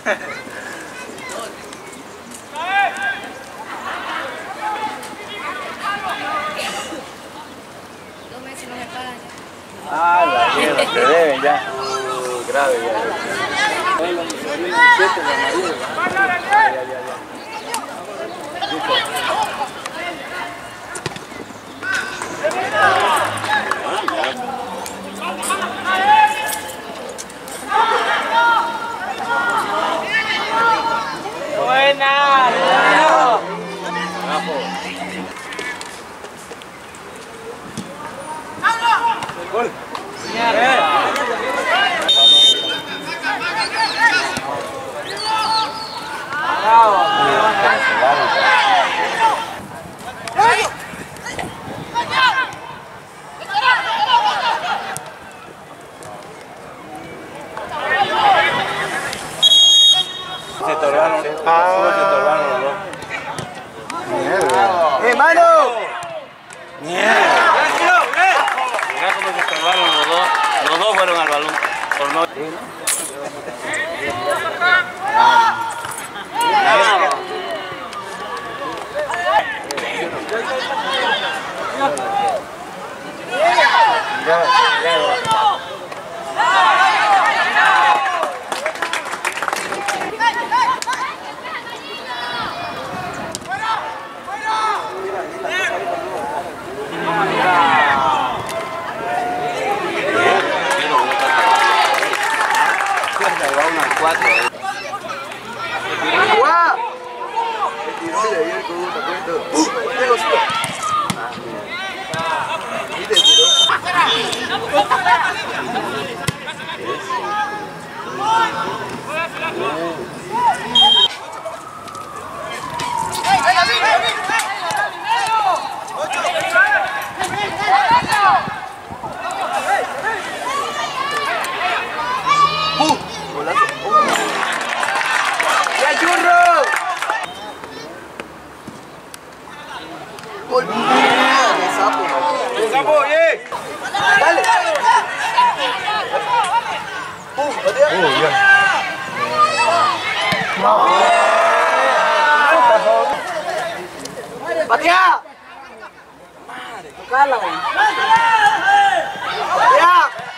meses no me pagan ya. Ah, la mierda, te deben ya. Grave ya. Bueno, 2017 la María. Buena. Gol. Se tornaron, se tornaron los dos. Mierda. ¡Mano! Mierda. Mirá cómo se salvaron los dos. Los dos fueron al balón. Por no... ¡Patea! ¡Madre, tocala, güey! ¡Patea!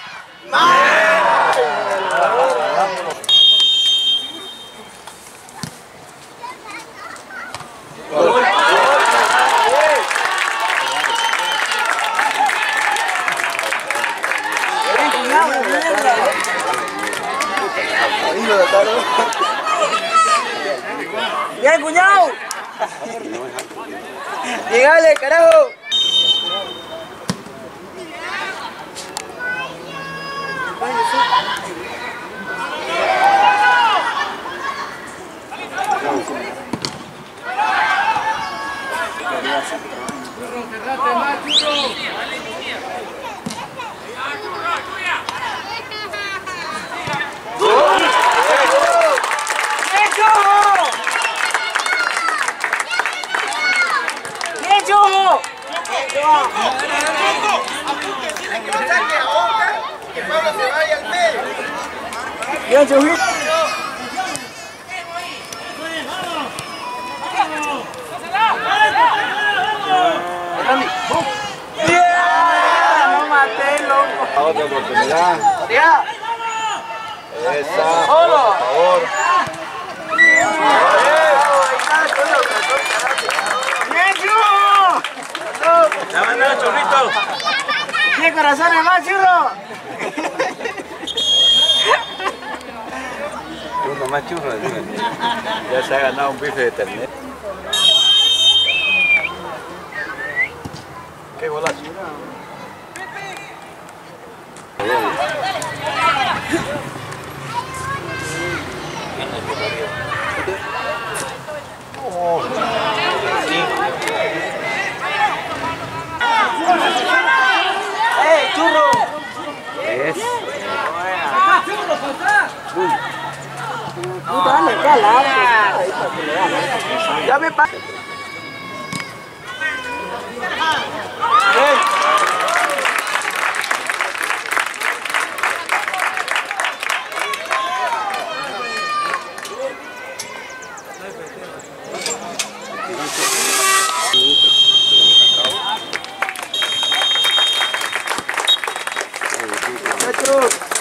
¡Bien, cuñado! ¡Llegale, carajo! Bien, Chuji. No maté, loco. Otra oportunidad. ¡Ya! Esa, ¡Solo! por favor. ¡Bien, Chu! ¡Ya mandó el churrito! ¡Qué corazones más, churro! Uno más churro, dime. Ya se ha ganado un bife de ternera. Qué golazo. Oh, ¡Ey, churro! es. Dale, cala. Ya me pasa. Churro.